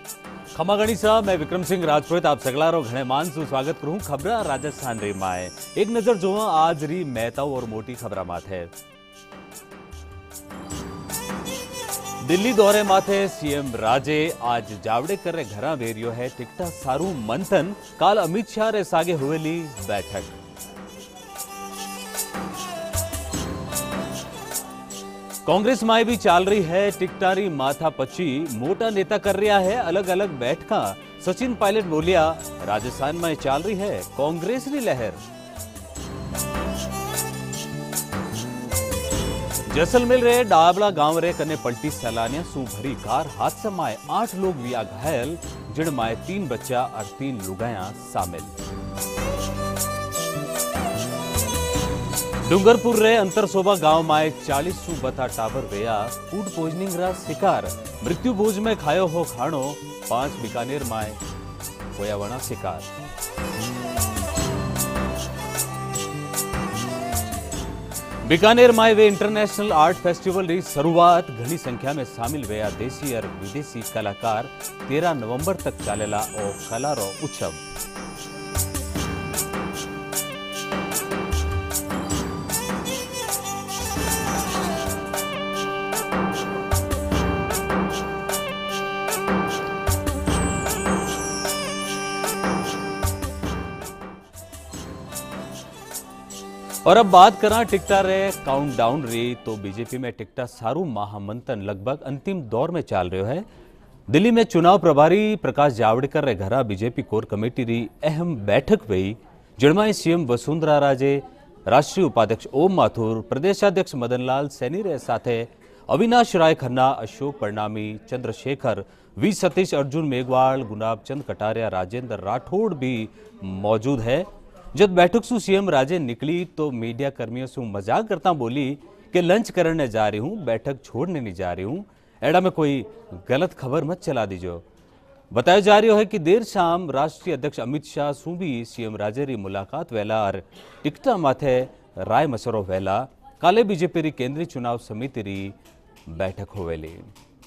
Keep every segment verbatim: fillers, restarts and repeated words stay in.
खमा गणिसा मैं विक्रम सिंह राजपूत आप सगलारो घणे मानसू स्वागत करूं। खबरा राजस्थान री माए एक नजर जो आज री मेहताओं और मोटी खबरा माथे। दिल्ली दौरे माथे सीएम राजे आज जावड़ेकर रे घरा वेरियो है टिकटा सारू मंथन। काल अमित शाह रे सागे हुएली बैठक। कांग्रेस में भी चाल रही है टिकटारी माथा पची। मोटा नेता कर रहा है अलग अलग बैठका। सचिन पायलट बोलिया राजस्थान में चाल रही है कांग्रेस की लहर। जैसलमेर रे डाबला गांव रे कने पलटी सैलानिया सू भरी कार हादसा में आठ लोग हुआ घायल, जिन में तीन बच्चा और तीन लुगाया शामिल। डूंगरपुर रे अंतरसोबा गांव में चालीस सू बता टाबर वेया फूड पॉइजनिंग रा शिकार। मृत्यु भोज में खायो हो खाणो, पांच बीकानेर में होया वना शिकार। बीकानेर में वे इंटरनेशनल आर्ट फेस्टिवल री शुरुआत। घनी संख्या में शामिल वेया देशी और विदेशी कलाकार। तेरह नवंबर तक चलेला ओ कला रो उत्सव। और अब बात करा टिकटा रे काउंटडाउन री, तो बीजेपी में टिकटा सारू महामंथन लगभग अंतिम दौर में चाल रहे है। दिल्ली में चुनाव प्रभारी प्रकाश जावड़ेकर रे घरा बीजेपी कोर कमेटी री अहम बैठक हुई, जिनमें सीएम वसुंधरा राजे, राष्ट्रीय उपाध्यक्ष ओम माथुर, प्रदेशाध्यक्ष मदन लाल सैनी रे साथे अविनाश राय खन्ना, अशोक परनामी, चंद्रशेखर, वी सतीश, अर्जुन मेघवाल, गुलाब चंद कटारिया, राजेंद्र राठौड़ भी मौजूद है। जब बैठक सु सीएम राजे निकली तो मीडिया कर्मियों से मजाक करता बोली कि लंच करने जा रही हूं, बैठक छोड़ने नहीं जा रही हूं, एड़ा में कोई गलत खबर मत चला दीजो। बताया जा रही है कि देर शाम राष्ट्रीय अध्यक्ष अमित शाह सु भी सीएम राजे री मुलाकात वेला और टिकटा माथे राय मसरो वेला काले बीजेपी री केंद्रीय चुनाव समिति री बैठक होवेली।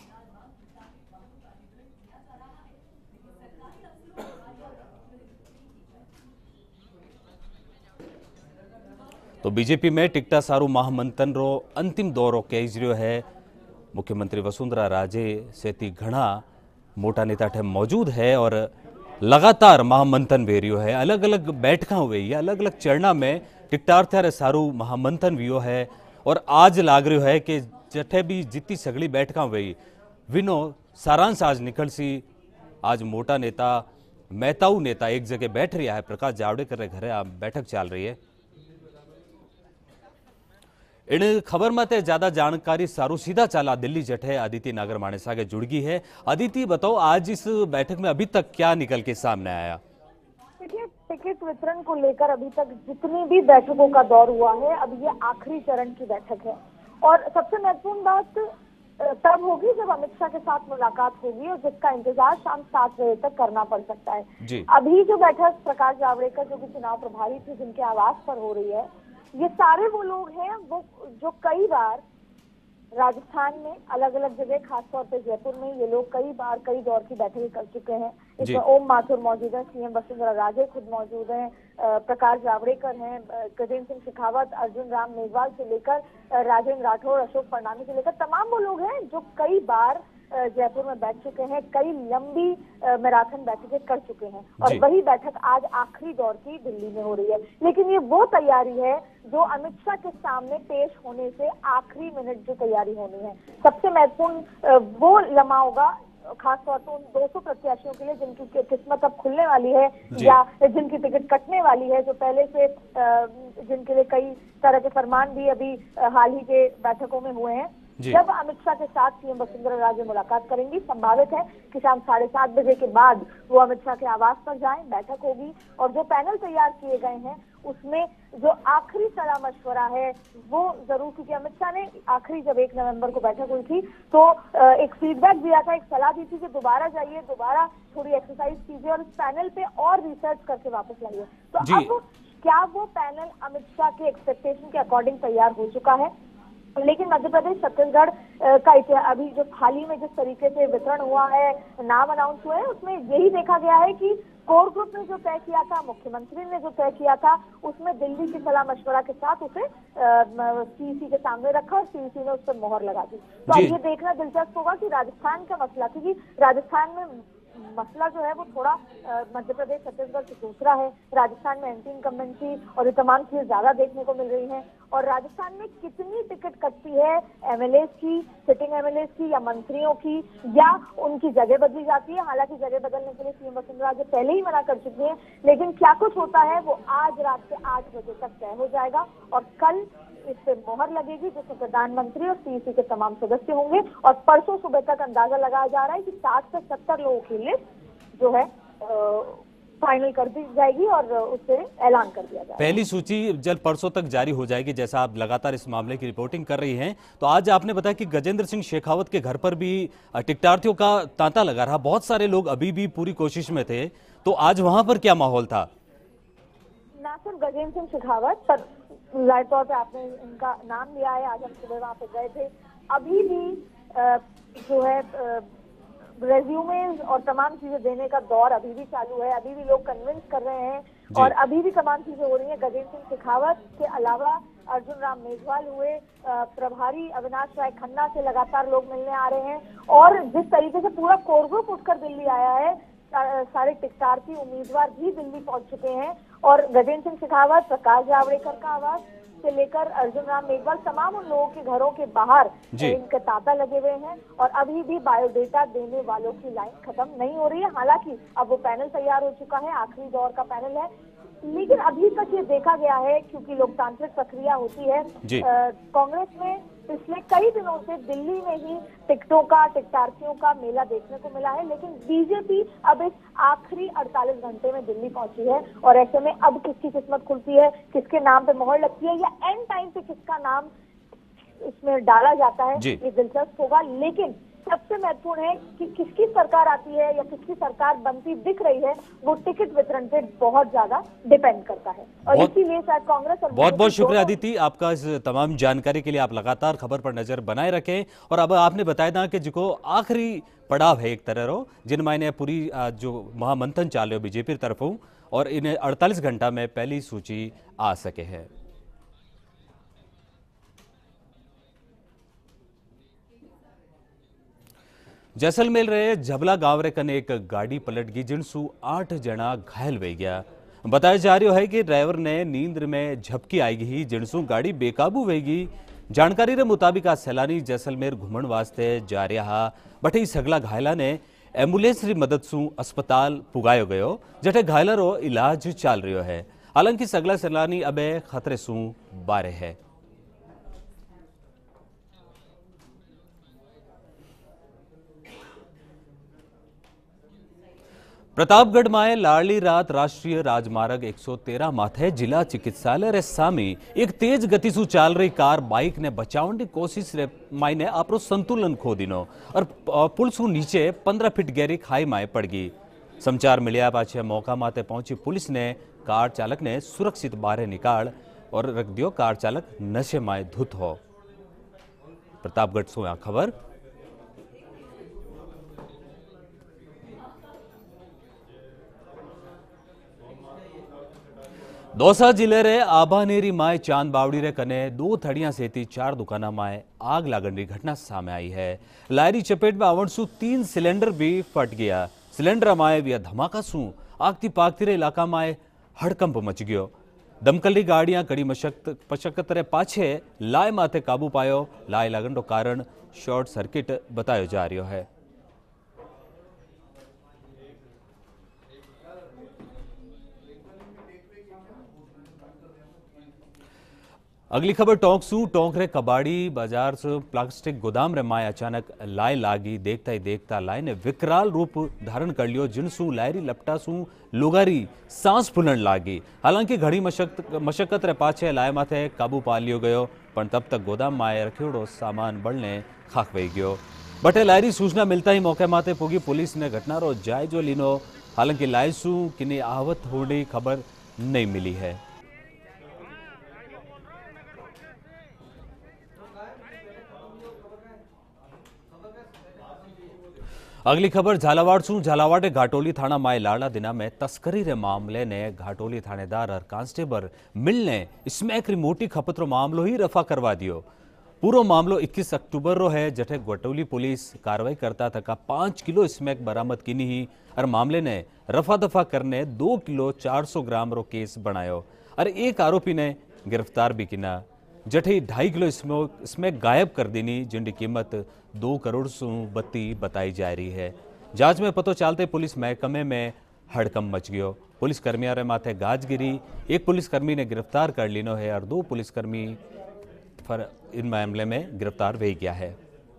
तो बीजेपी में टिकटा सारू महामंथन रो अंतिम दौरो कही रह्यो है। मुख्यमंत्री वसुंधरा राजे सेती घना मोटा नेता ठे मौजूद है और लगातार महामंथन वेरियो है। अलग अलग बैठका हुई है, अलग अलग चरणा में टिकटार्थ्या सारू महामंथन वियो है। और आज लाग रह्यो है कि जठे भी जितनी सगली बैठका हुई विनो सारांश आज निकल सी। आज मोटा नेता मेहताऊ नेता एक जगह बैठ रहा है। प्रकाश जावड़ेकर रे घरे बैठक चल रही है। इन खबर में ज्यादा जानकारी सारू सीधा चला दिल्ली जठे अदिति नागर मानेसा के जुड़ गई है। अदिति बताओ आज इस बैठक में अभी तक क्या निकल के सामने आया? देखिए, टिकट वितरण को लेकर अभी तक जितनी भी बैठकों का दौर हुआ है, अब ये आखिरी चरण की बैठक है। और सबसे महत्वपूर्ण बात तब होगी जब अमित शाह के साथ मुलाकात होगी और जिसका इंतजार शाम सात बजे तक करना पड़ सकता है जी। अभी जो बैठक प्रकाश जावड़ेकर जो कि चुनाव प्रभारी थे, जिनके आवास पर हो रही है, ये सारे वो लोग हैं वो जो कई बार राजस्थान में अलग अलग जगह, खासतौर पे जयपुर में ये लोग कई बार कई दौर की बैठकें कर चुके हैं। इसमें ओम माथुर मौजूद है, सीएम वसुंधरा राजे खुद मौजूद हैं, प्रकाश जावड़ेकर हैं, गजेंद्र सिंह शेखावत, अर्जुन राम मेघवाल से लेकर राजेंद्र राठौड़, अशोक परनामी से लेकर तमाम वो लोग हैं जो कई बार जयपुर में बैठ चुके हैं, कई लंबी मैराथन बैठकें कर चुके हैं। और वही बैठक आज आखिरी दौर की दिल्ली में हो रही है। लेकिन ये वो तैयारी है जो अमित शाह के सामने पेश होने से आखिरी मिनट जो तैयारी होनी है, सबसे महत्वपूर्ण वो लम्हा होगा, खासतौर पर उन दो सौ प्रत्याशियों के लिए जिनकी किस्मत अब खुलने वाली है या जिनकी टिकट कटने वाली है, जो पहले से जिनके लिए कई तरह के फरमान भी अभी हाल ही के बैठकों में हुए हैं। जब अमित शाह के साथ सीएम वसुंधरा राजे मुलाकात करेंगी, संभावित है कि शाम साढ़े सात बजे के बाद वो अमित शाह के आवास पर जाएं, बैठक होगी और जो पैनल तैयार किए गए हैं उसमें जो आखिरी सलाह मशवरा है वो जरूर, क्योंकि अमित शाह ने आखिरी जब एक नवंबर को बैठक हुई थी तो एक फीडबैक दिया था, एक सलाह दी थी कि दोबारा जाइए, दोबारा थोड़ी एक्सरसाइज कीजिए और इस पैनल पे और रिसर्च करके वापस लाइए। तो अब क्या वो पैनल अमित शाह के एक्सपेक्टेशन के अकॉर्डिंग तैयार हो चुका है? लेकिन मध्य प्रदेश छत्तीसगढ़ अ, का इतिहास अभी जो हाल ही में जिस तरीके से वितरण हुआ है, नाम अनाउंस हुए हैं, उसमें यही देखा गया है कि कोर ग्रुप ने जो तय किया था, मुख्यमंत्री ने जो तय किया था, उसमें दिल्ली की सलाह मशवरा के साथ उसे सीईसी के सामने रखा और सीईसी ने उस पर मोहर लगा दी। तो अब जी। ये देखना दिलचस्प होगा कि राजस्थान का मसला, क्योंकि राजस्थान में मसला जो है वो थोड़ा अ, मध्य प्रदेश छत्तीसगढ़ से दूसरा है। राजस्थान में एंटी इनकम्बेंसी और ये तमाम चीजें ज्यादा देखने को मिल रही हैं, और राजस्थान में कितनी टिकट कटती है एमएलए की, सिटिंग एमएलए की या मंत्रियों की, या उनकी जगह बदली जाती है। हालांकि जगह बदलने के लिए सीएम वसुंधरा राजे पहले ही मना कर चुकी है, लेकिन क्या कुछ होता है वो आज रात के आठ बजे तक तय हो जाएगा और कल इस पे मोहर लगेगी, जिसमें प्रधानमंत्री और सीईसी के तमाम सदस्य होंगे। और परसों सुबह तक अंदाजा लगाया जा रहा है कि साठ से सत्तर लोगों की लिस्ट जो है फाइनल कर दी जाएगी और उसे ऐलान कर दिया जाएगा। पहली सूची जल्द परसों तक जारी हो जाएगी, जैसा आप लगातार इस मामले की रिपोर्टिंग कर रही हैं। तो आज आपने बताया कि गजेंद्र सिंह शेखावत के घर पर भी टिकटार्थियों का तांता लगा रहा, बहुत सारे लोग अभी भी पूरी कोशिश में थे, तो आज वहां पर क्या माहौल था? ना सिर्फ गजेंद्र सिंह शेखावत पर जाहिर तौर पे आपने इनका नाम लिया है, आज हम सुबह वहां पे गए थे। अभी भी आ, जो है रेज्यूमेज और तमाम चीजें देने का दौर अभी भी चालू है, अभी भी लोग कन्विंस कर रहे हैं और अभी भी तमाम चीजें हो रही हैं। गजेंद्र सिंह शेखावत के अलावा अर्जुन राम मेघवाल हुए, प्रभारी अविनाश राय खन्ना से लगातार लोग मिलने आ रहे हैं, और जिस तरीके से पूरा कोर ग्रुप उठकर दिल्ली आया है, सारे टिकटार्थी उम्मीदवार भी दिल्ली पहुंच चुके हैं। और गजेंद्र सिंह शेखावत, प्रकाश जावड़ेकर का आवास से लेकर अर्जुन राम मेघवाल, तमाम उन लोगों के घरों के बाहर इनके तांता लगे हुए हैं और अभी भी बायोडेटा देने वालों की लाइन खत्म नहीं हो रही है। हालांकि अब वो पैनल तैयार हो चुका है, आखिरी दौर का पैनल है, लेकिन अभी तक ये देखा गया है, क्योंकि लोकतांत्रिक प्रक्रिया होती है, कांग्रेस में पिछले कई दिनों से दिल्ली में ही टिकटों का, टिकटार्थियों का मेला देखने को मिला है, लेकिन बीजेपी अब इस आखिरी अड़तालीस घंटे में दिल्ली पहुंची है और ऐसे में अब किसकी किस्मत खुलती है, किसके नाम पे मोहर लगती है या एंड टाइम पे किसका नाम इसमें डाला जाता है, ये दिलचस्प होगा। लेकिन सबसे महत्वपूर्ण है कि किसकी सरकार आती है या किसकी सरकार बनती दिख रही है, वो टिकट वितरण पे बहुत ज्यादा डिपेंड करता है, और इसीलिए शायद कांग्रेस और बहुत बहुत शुक्रिया अदिति, आपका इस तमाम जानकारी के लिए। आप लगातार खबर पर नजर बनाए रखें। और अब आपने बताया ना कि जो आखिरी पड़ाव है एक तरह रो, जिन मायने पूरी जो महामंथन चाल रहे हो बीजेपी तरफों, और इन्हें अड़तालीस घंटा में पहली सूची आ सके है। जैसलमेर रे झबला गांव रे कने एक गाड़ी पलट गई, जिनसू आठ जना घायल हो गया। बताया जा रहा है कि ड्राइवर ने नींद में झपकी आई गई, जिनसू गाड़ी बेकाबू हो गई। जानकारी रे मुताबिक आ सैलानी जैसलमेर घूमण वास्ते जा रहा, बटे सगला घायला ने एम्बुलेंस री मदद सू अस्पताल पुगायो गयो, जटे घायला रो इलाज चाल रहा है। हालांकि सगला सैलानी अबे खतरे सू बारे है। प्रतापगढ़ में लाली रात राष्ट्रीय राजमार्ग एक सौ तेरह माथे जिला चिकित्सालय रे सामी एक तेज गति सु चाल रही कार बाइक ने बचावन की कोशिश रे मायने आपरो संतुलन खो दिनो और पुल सु नीचे पंद्रह फीट गहरी खाई में पड़ गई। समाचार मिलिया पाछे मौका माते पहुंची पुलिस ने कार चालक ने सुरक्षित बाहर निकाल और रख दियो। कार चालक नशे में धुत हो। प्रतापगढ़ सु आ खबर। दौसा जिले रे आबानेरी माए चांद बावड़ी रे कने दो थड़ियां सेती चार दुकाना माए आग लागण की घटना सामने आई है। लारी चपेट में आवण सु तीन सिलेंडर भी फट गया। सिलेंडर माए भी धमाका सु आगती पागती रे इलाका माए हड़कंप मच गयो। दमकल की गाड़ियां कड़ी मशक्कत मशक्कत रे पाछे लाय माथे काबू पायो। लाय लागण रो कारण शॉर्ट सर्किट बतायो जा रहा है। अगली खबर टोंक सू टोंक रे कबाड़ी बाजार से प्लास्टिक गोदाम रे माए अचानक लाय लागी। देखता ही देखता लाय ने विकराल रूप धारण कर लियो, जिनसू लायरी लपटा सू लोगारी सांस फूलन लागी। हालांकि घड़ी मशक्कत मशक्कत रे पाछे लाय माथे काबू पा लियो गयो, पण तब तक गोदाम माए रखियोड़ो सामान बळने खाक वही गयो। बटे लायरी सूचना मिलता ही मौके माथे पुगी पुलिस ने घटना रो जायजो लीनो। हालांकि लाय सू किने आहत होने खबर नहीं मिली है। अगली खबर झालावाड़ सू झालावाड़ घाटोली थाना माए लाड़ा दिना में तस्करी रे मामले ने घाटोली थानेदार और कांस्टेबल मिलने स्मैक री मोटी खपत रो मामलो ही रफा करवा दियो। पूरो मामलो इक्कीस अक्टूबर रो है जठे घाटोली पुलिस कार्रवाई करता तक पांच किलो स्मैक बरामद की ही और मामले ने रफा दफा करने दो किलो चार सौ ग्राम रो केस बनायो और एक आरोपी ने गिरफ्तार भी किना। जठे ढाई किलो स्मोक स्मैक गायब कर देनी जिनकी कीमत दो करोड़ सौ बत्ती बताई जा रही है। जांच में पतो चलते पुलिस महकमे में हड़कम मच गयो। पुलिस कर्मियों रे माथे गाज गिरी। एक पुलिसकर्मी ने गिरफ्तार कर लीनो है और दो पुलिसकर्मी फर इन मामले में गिरफ्तार हो गया है।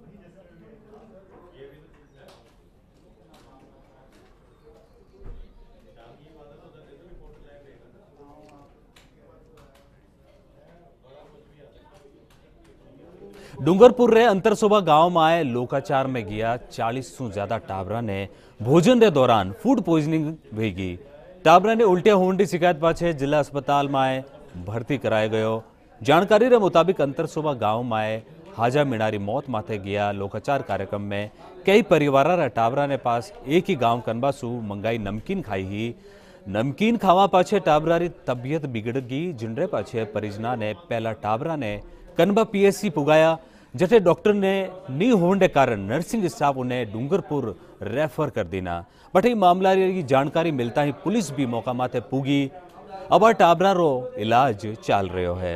डूंगरपुर रे अंतरसोबा गांव में आए लोकाचार में गया चालीस सु ज्यादा टाबरा ने भोजन के दौरान फूड पॉइजनिंग भेगी। टाबरा ने उल्टिया होने की शिकायत पाछे जिला अस्पताल में आए भर्ती कराया गयो। जानकारी रे मुताबिक अंतरसोबा गांव में आए हाजा मीणारी मौत माथे गया लोकाचार कार्यक्रम में कई परिवार रे टाबरा ने पास एक ही गांव कनबासू मंगाई नमकीन खाई ही। नमकीन खावा पाछे टाबरा री तबियत बिगड़ गई जिनरे पाछे परिजना ने पहला टाबरा ने कनबा पीएससी पुगाया। जठे डॉक्टर ने नी होने के कारण नर्सिंग स्टाफ उन्हें डूंगरपुर रेफर कर देना। बट ये मामला की जानकारी मिलता ही पुलिस भी मौका माथे पुगी। अब टाबरा रो इलाज चल रहो है।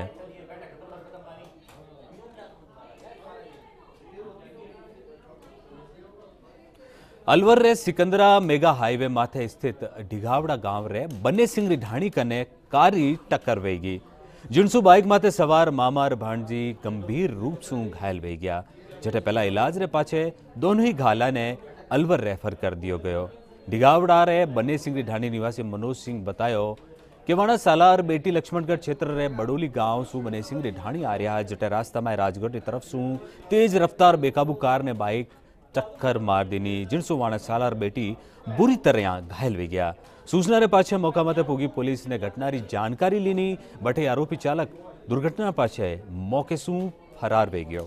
अलवर रे सिकंदरा मेगा हाईवे माथे स्थित ढिगावड़ा गांव रे बने सिंह ढाणी कने कारी टक्कर वेगी जिनसु बाइक माथे सवार मामार भाणजी गंभीर रूप से घायल हो गया। जटे पहला इलाज रे पाछे दोनों ही घायला ने अलवर रेफर कर दियो गयो। ढिगावड़ा रे बने सिंह ढाणी निवासी मनोज सिंह बतायो कि वाणा सालार बेटी लक्ष्मणगढ़ क्षेत्र रे बडोली गांव सु बने सिंह ढाणी आ रहा है। जटे रास्ता में राजगढ़ की तरफ सु तेज रफ्तार बेकाबू कार ने बाइक टक्कर मार देनी जिनसु वाणा सालार बेटी बुरी तरह घायल हो गया। सूचना रे पाछे मौका मते पुगी पुलिस ने घटना री जानकारी लीनी। बटे आरोपी चालक दुर्घटना पाछे मौके सु फरार हो गयो।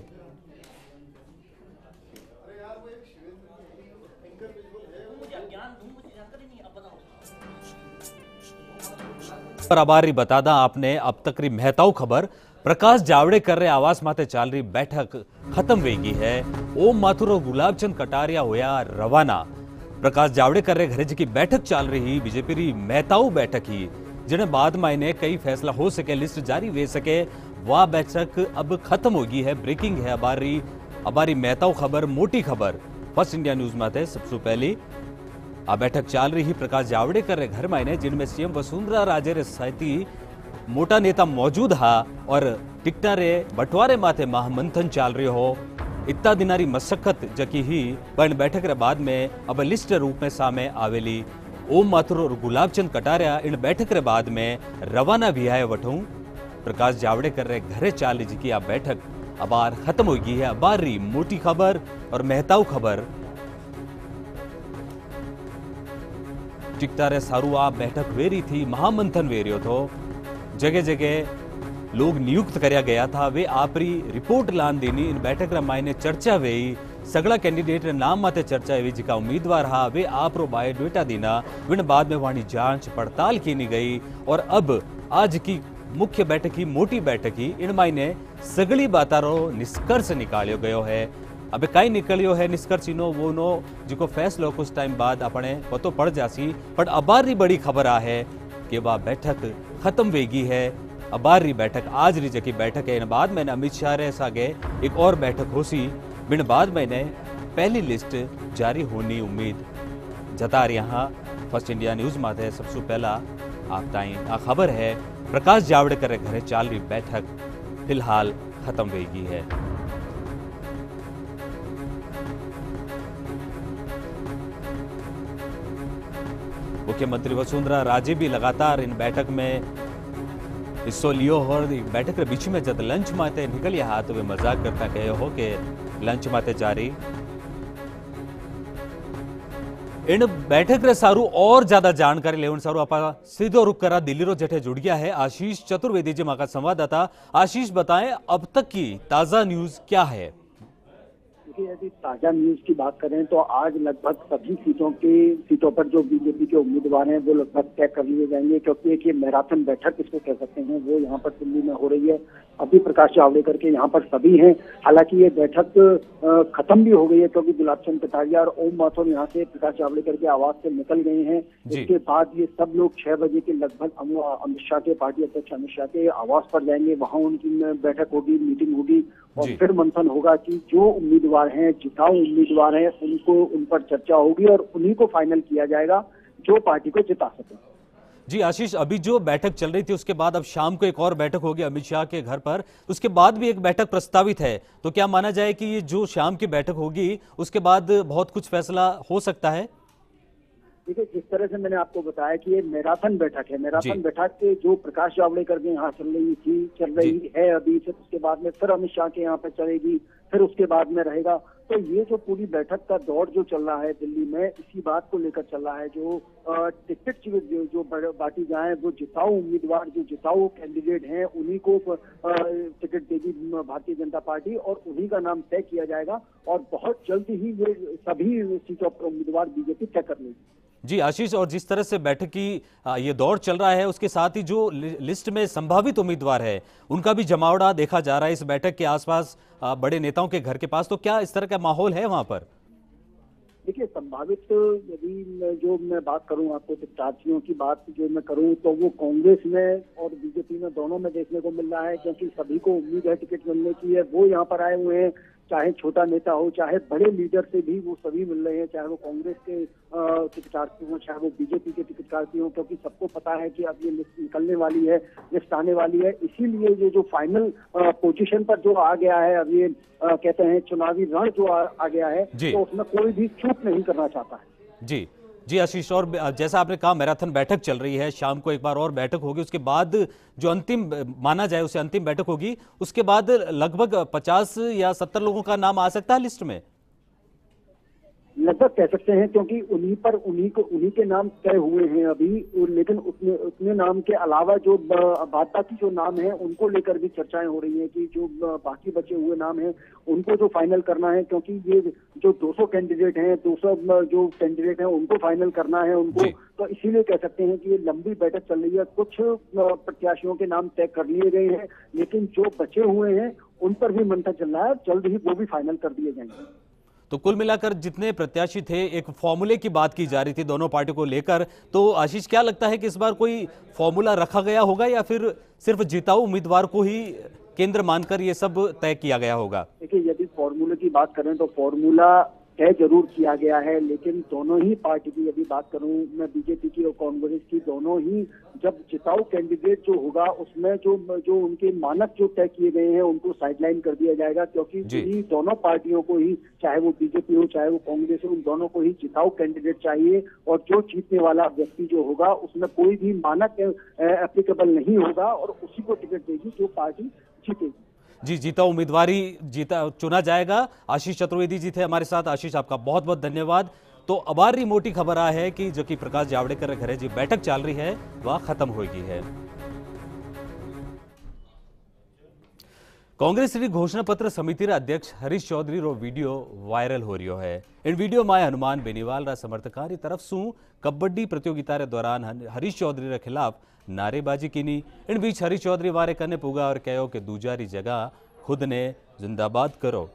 आभारी बतादा आपने अब तक री महताऊ खबर प्रकाश जावड़ेकर रे आवास माते चाल रही बैठक खत्म वेगी है। ओम माथुर और गुलाबचंद कटारिया होया रवाना। प्रकाश जावड़ेकर रे घरे जी बैठक चल रही बीजेपी री महताऊ बैठक ही जिन्हें बाद में इन्हें कई फैसला हो सके लिस्ट जारी वे सके वह बैठक अब खत्म होगी है। ब्रेकिंग है अबारी अबारी महताऊ खबर मोटी खबर फर्स्ट इंडिया न्यूज में सबसे पहली आ बैठक चल रही प्रकाश जावड़ेकर रे घर में जिनमें सीएम वसुंधरा राजे रे साथी मोटा नेता मौजूद हा और टिकटा रे बंटवारे माथे महामंथन चल रही हो। इतना दिनारी मशक्कत जकी ही पर बैठक रे बाद में अब लिस्ट रूप में सामे आवेली। ओम माथुर और गुलाबचंद कटारिया इन बैठक रे बाद में रवाना भी है वठूं प्रकाश जावड़ेकर रे घरे चाल जी की आ बैठक अबार खत्म हो गई है। अबारी मोटी खबर और महताऊ खबर टिकटा रे सारू आ बैठक वेरी थी महामंथन वेरियो थो जगह जगह लोग नियुक्त करया गया था वे आपरी रिपोर्ट लान देनी। इन बैठक रे मायने चर्चा वेई सगला कैंडिडेट रे नाम माते चर्चा हुई जिका उम्मीदवार हा वे आपरो बायोडेटा देना विन बाद में वाणी जांच पड़ताल की गई और अब आज की मुख्य बैठक ही मोटी बैठक ही इन मायने सगली बातारो निष्कर्ष निकालियो गयो है। अब कई निकलियो है निष्कर्ष इनो वो नो जिको फैसलो कुछ टाइम बाद अपने पतो पड़ जासी पर अबारी बड़ी खबर आ है कि वह बैठक खत्म वेगी है। अबारी बैठक आज री जकी बैठक है इन बाद में अमित शाह रे सागे एक और बैठक होसी बिन बाद में पहली लिस्ट जारी होनी उम्मीद जता रहा। फर्स्ट इंडिया न्यूज माथे सबसे पहला आप ताई आ खबर है प्रकाश जावड़ेकर रे घरे चाल रही बैठक फिलहाल खत्म वेगी है। मुख्यमंत्री वसुंधरा राजे भी लगातार इन बैठक में हिस्सो लियो और बैठक के बीच में जब लंच माते निकल हा तो वे मजाक करता कहे हो कि लंच माते जारी इन बैठक रे सारू और ज्यादा जानकारी लेवन सारू आपा सीधो रुक करा दिल्ली रो जठे जुड़ गया है आशीष चतुर्वेदी जी माका संवाददाता। आशीष बताएं अब तक की ताजा न्यूज क्या है। देखिए, यदि ताजा न्यूज की बात करें तो आज लगभग सभी सीटों के सीटों पर जो बीजेपी के उम्मीदवार हैं वो लगभग तय कर लिए जाएंगे, क्योंकि एक ये मैराथन बैठक इसको कह सकते हैं वो यहाँ पर दिल्ली में हो रही है। अभी प्रकाश जावड़ेकर के यहाँ पर सभी हैं। हालांकि ये बैठक खत्म भी हो गई है, क्योंकि गुलाब चंद कटारिया और ओम माथुर यहाँ से प्रकाश जावड़ेकर के आवास से निकल गए हैं। इसके बाद ये सब लोग छह बजे के लगभग अमित शाह के, पार्टी अध्यक्ष अमित शाह के आवास पर जाएंगे। वहां उनकी बैठक होगी, मीटिंग होगी और फिर मंथन होगा कि जो उम्मीदवार हैं, जिताऊ उम्मीदवार हैं, उनको उन पर चर्चा होगी और उन्हीं को फाइनल किया जाएगा जो पार्टी को जिता सके। जी आशीष, अभी जो बैठक चल रही थी उसके बाद अब शाम को एक और बैठक होगी अमित शाह के घर पर, उसके बाद भी एक बैठक प्रस्तावित है, तो क्या माना जाए कि ये जो शाम की बैठक होगी उसके बाद बहुत कुछ फैसला हो सकता है? देखिए, जिस तरह से मैंने आपको बताया कि ये मैराथन बैठक है, मैराथन बैठक के जो प्रकाश जावड़ेकर के यहाँ चल रही थी चल रही है अभी, फिर उसके बाद में फिर अमित शाह के यहाँ पे चलेगी, फिर उसके बाद में रहेगा। तो ये जो पूरी बैठक का दौर जो चल रहा है दिल्ली में, इसी बात को लेकर चल रहा है। जो टिकट जो, जो बांटी जाए, वो जिताऊ उम्मीदवार, जो जिताऊ कैंडिडेट हैं, उन्हीं को टिकट देगी भारतीय जनता पार्टी और उन्हीं का नाम तय किया जाएगा और बहुत जल्द ही ये सभी सीटों पर उम्मीदवार बीजेपी तय कर लेगी। जी आशीष, और जिस तरह से बैठक की ये दौर चल रहा है उसके साथ ही जो लिस्ट में संभावित उम्मीदवार है उनका भी जमावड़ा देखा जा रहा है इस बैठक के आसपास, बड़े नेताओं के घर के पास, तो क्या इस तरह का माहौल है वहां पर? देखिए, संभावित यदि जो मैं बात करूं, आपको प्रत्याशियों की बात जो मैं करूं तो वो कांग्रेस में और बीजेपी में दोनों में देखने को मिल रहा है, क्योंकि सभी को उम्मीद है टिकट मिलने की है। वो यहाँ पर आए हुए हैं, चाहे छोटा नेता हो, चाहे बड़े लीडर से भी वो सभी मिल रहे हैं, चाहे वो कांग्रेस के टिकटकार्थी हो, चाहे वो बीजेपी के टिकटकार्थी हो, क्योंकि सबको पता है कि अब ये लिस्ट निकलने वाली है, लिस्ट आने वाली है। इसीलिए ये जो फाइनल पोजीशन पर जो आ गया है, अब ये कहते हैं चुनावी रण जो आ, आ गया है, तो उसमें कोई भी चूक नहीं करना चाहता है। जी जी आशीष, और जैसा आपने कहा मैराथन बैठक चल रही है, शाम को एक बार और बैठक होगी, उसके बाद जो अंतिम माना जाए उसे अंतिम बैठक होगी, उसके बाद लगभग पचास या सत्तर लोगों का नाम आ सकता है लिस्ट में। लगभग कह सकते हैं, क्योंकि उन्हीं पर उन्हीं को उन्हीं के नाम तय हुए हैं अभी, लेकिन उतने उतने नाम के अलावा जो बाद बाकी जो नाम है उनको लेकर भी चर्चाएं हो रही हैं कि जो बाकी बचे हुए नाम हैं उनको जो फाइनल करना है, क्योंकि ये जो दो सौ कैंडिडेट हैं, दो सौ जो कैंडिडेट हैं उनको फाइनल करना है उनको, तो इसीलिए कह सकते हैं कि ये लंबी बैठक चल रही है। कुछ प्रत्याशियों के नाम तय कर लिए गए हैं, लेकिन जो बचे हुए हैं उन पर भी मंथन चल रहा है, जल्द ही वो भी फाइनल कर दिए जाएंगे। तो कुल मिलाकर जितने प्रत्याशी थे, एक फॉर्मूले की बात की जा रही थी दोनों पार्टियों को लेकर, तो आशीष क्या लगता है कि इस बार कोई फॉर्मूला रखा गया होगा या फिर सिर्फ जिताऊ उम्मीदवार को ही केंद्र मानकर ये सब तय किया गया होगा? देखिए, यदि फॉर्मूले की बात करें तो फॉर्मूला तय जरूर किया गया है, लेकिन दोनों ही पार्टी की यदि बात करूं मैं, बीजेपी की और कांग्रेस की, दोनों ही जब जिताऊ कैंडिडेट जो होगा उसमें जो जो उनके मानक जो तय किए गए हैं उनको साइडलाइन कर दिया जाएगा, क्योंकि उन्हीं दोनों पार्टियों को ही, चाहे वो बीजेपी हो चाहे वो कांग्रेस हो, उन दोनों को ही जिताऊ कैंडिडेट चाहिए और जो जीतने वाला व्यक्ति जो होगा उसमें कोई भी मानक एप्लीकेबल नहीं होगा और उसी को टिकट देगी जो पार्टी जीतेगी। जी, जीता उम्मीदवारी जीता चुना जाएगा। आशीष चतुर्वेदी जी थे हमारे साथ। आशीष, आपका बहुत बहुत धन्यवाद। तो अबार री मोटी खबर आ है कि जो कि प्रकाश जावड़ेकर घरे जी बैठक चल रही है वह खत्म हो गई है। कांग्रेस री घोषणा पत्र समिति अध्यक्ष हरीश चौधरी रो वीडियो वायरल हो रही है। इन वीडियो में हनुमान बेनीवाल रा समर्थकों की तरफ सु कबड्डी प्रतियोगिता रे दौरान हरीश चौधरी रे खिलाफ नारेबाजी कीनी। इन बीच हरीश चौधरी वारे कने पुगा और कहो कि दूजारी जगह खुद ने जिंदाबाद करो।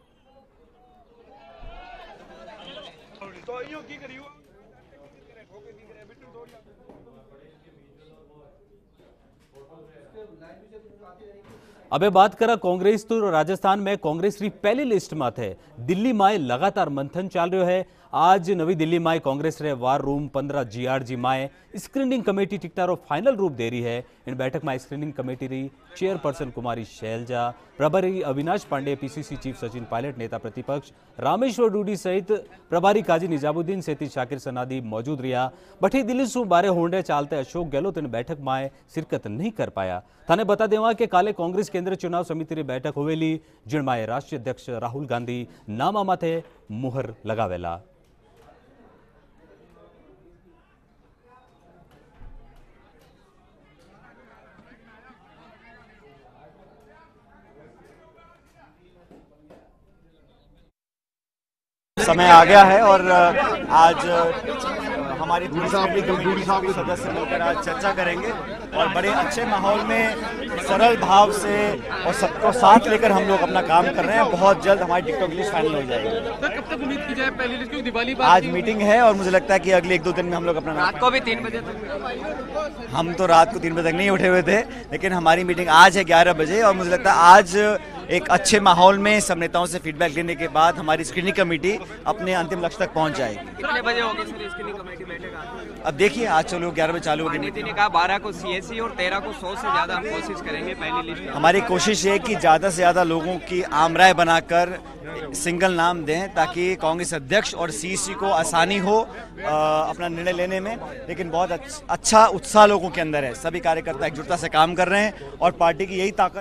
अबे बात करा कांग्रेस तो राजस्थान में कांग्रेस री पहली लिस्ट में थे। दिल्ली में लगातार मंथन चल रहा है। आज नवी दिल्ली में कांग्रेस रे वार रूम पंद्रह जीआरजी में स्क्रीनिंग कमेटी टिकटारो फाइनल रूप दे रही है। इन बैठक में स्क्रीनिंग कमेटी री चेयरपर्सन कुमारी शैलजा, प्रभारी अविनाश पांडे, पीसीसी चीफ सचिन पायलट, नेता प्रतिपक्ष रामेश्वर डूडी सहित प्रभारी काजी निजामुद्दीन सेती शाकिर सनादी मौजूद रहा। बठी दिल्ली सु बारे होंडे चालते अशोक गहलोत इन बैठक में शिरकत नहीं कर पाया। थाने बता देवा कि काले कांग्रेस केंद्रीय चुनाव समिति री बैठक होवेली, जिणमाए राष्ट्रीय अध्यक्ष राहुल गांधी नामा माथे मुहर लगावेला। समय आ गया है और आज हमारी पूरी कमेटी के सभी सदस्य मिलकर आज चर्चा करेंगे और बड़े अच्छे माहौल में सरल भाव से और सबको साथ लेकर हम लोग अपना काम कर रहे हैं। बहुत जल्द हमारी टिकटों की लिस्ट फाइनल हो जाएगी। तो कब तक उम्मीद की जाए पहली लिस्ट? क्योंकि दिवाली आज मीटिंग है और मुझे लगता है कि अगले एक दो दिन में हम लोग अपना रात को भी तीन बजे तक। हम तो रात को तीन बजे तक नहीं उठे हुए थे, लेकिन हमारी मीटिंग आज है ग्यारह बजे और मुझे लगता है आज एक अच्छे माहौल में सब नेताओं से फीडबैक लेने के बाद हमारी स्क्रीनिंग कमेटी अपने अंतिम लक्ष्य तक पहुंच जाएगी। कितने बजे होगी सर स्क्रीनिंग कमेटी बैठक? अब देखिए, आज चलो ग्यारह बजे चालू होगी। नीति ने कहा बारह को सीएससी और तेरह को सौ से ज्यादा हम कोशिश करेंगे पहली लिस्ट। हमारी कोशिश है कि ज्यादा से ज्यादा लोगों की आम राय बनाकर सिंगल नाम दें ताकि कांग्रेस अध्यक्ष और सीईसी को आसानी हो आ, अपना निर्णय लेने में। लेकिन बहुत अच्छा उत्साह लोगों के अंदर है, सभी कार्यकर्ता एकजुटता से काम कर रहे हैं और पार्टी की यही ताकत।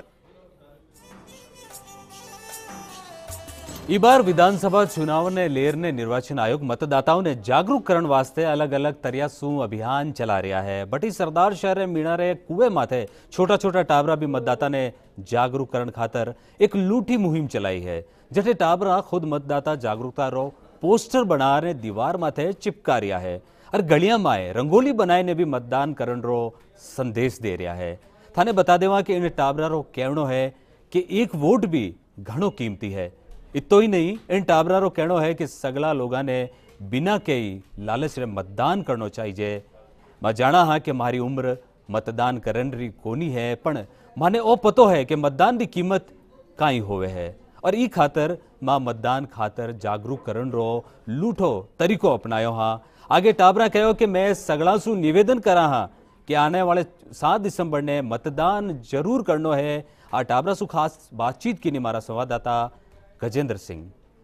ई बार विधानसभा चुनाव ने लेरने निर्वाचन आयोग मतदाताओं ने जागरूक करण वास्ते अलग अलग तरिया सु अभियान चला रहा है। बटी सरदार शहर मीणा रे कुएं माथे छोटा छोटा टाबरा भी मतदाता ने जागरूक करण खातर एक लूठी मुहिम चलाई है, जटे टाबरा खुद मतदाता जागरूकता रो पोस्टर बना ने दीवार माथे चिपका रिया है और गलियां माए रंगोली बनाए ने भी मतदान करण रो संदेश दे रहा है। थाने बता देवा कि इन टाबरा रो कहनो है कि एक वोट भी घणो कीमती है। इतो ही नहीं, इन टाबरा रो कहनो है कि सगला लोगा ने बिना कई लालच रे मतदान करनो चाहिए। मैं जाना हाँ कि मारी उम्र मतदान करन री कोनी है, पण माने ओ पतो है कि मतदान री कीमत काई होवे है और ई खातर मां मतदान खातर जागरूक करण रो लूठो तरीको अपनायो हाँ। आगे टाबरा कहो कि मैं सगला सु निवेदन करा हाँ कि आने वाले सात दिसंबर ने मतदान जरूर करनो है। आ टाबरा सु खास बातचीत की हमारा संवाददाता गजेंद्र सिंह।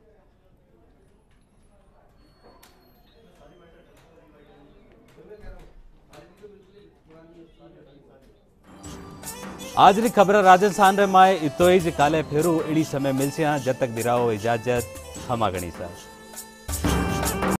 आज री खबर राजस्थान रे माए इतो ही काले फेरू इड़ी समय मिलसे जब तक दिराओ इजाजत। खमा गणी सर।